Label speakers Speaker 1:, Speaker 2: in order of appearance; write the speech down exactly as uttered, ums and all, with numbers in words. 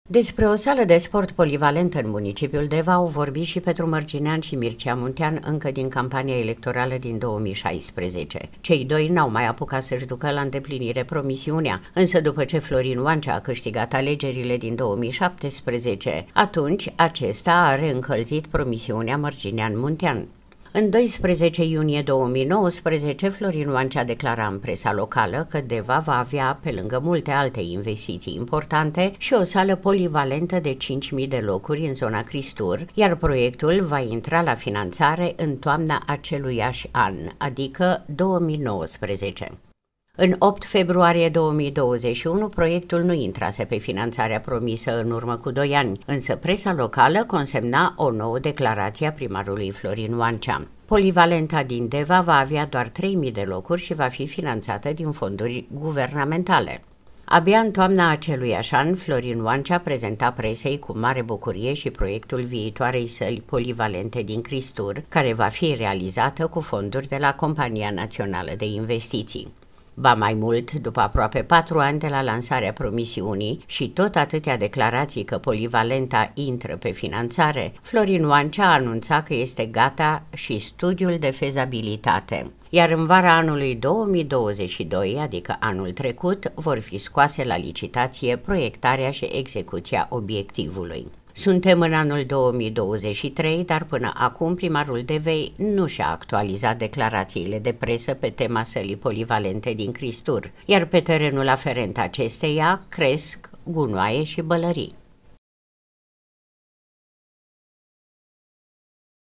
Speaker 1: Despre o sală de sport polivalentă în municipiul Deva au vorbit și Petru Mărginean și Mircea Muntean încă din campania electorală din două mii șaisprezece. Cei doi n-au mai apucat să-și ducă la îndeplinire promisiunea, însă după ce Florin Oancea a câștigat alegerile din două mii șaptesprezece, atunci acesta a reîncălzit promisiunea Mărginean-Muntean. În doisprezece iunie două mii nouăsprezece, Florin Oancea declara în presa locală că Deva va avea, pe lângă multe alte investiții importante, și o sală polivalentă de cinci mii de locuri în zona Cristur, iar proiectul va intra la finanțare în toamna aceluiași an, adică două mii nouăsprezece. În opt februarie două mii douăzeci și unu, proiectul nu intrase pe finanțarea promisă în urmă cu doi ani, însă presa locală consemna o nouă declarație a primarului Florin Oancea. Polivalenta din Deva va avea doar trei mii de locuri și va fi finanțată din fonduri guvernamentale. Abia în toamna aceluiași an, Florin Oancea prezenta presei cu mare bucurie și proiectul viitoarei săli polivalente din Cristur, care va fi realizată cu fonduri de la Compania Națională de Investiții. Ba mai mult, după aproape patru ani de la lansarea promisiunii și tot atâtea declarații că polivalenta intră pe finanțare, Florin Oancea anunța că este gata și studiul de fezabilitate. Iar în vara anului două mii douăzeci și doi, adică anul trecut, vor fi scoase la licitație proiectarea și execuția obiectivului. Suntem în anul două mii douăzeci și trei, dar până acum primarul Devei nu și-a actualizat declarațiile de presă pe tema sălii polivalente din Cristur, iar pe terenul aferent acesteia cresc gunoaie și bălării.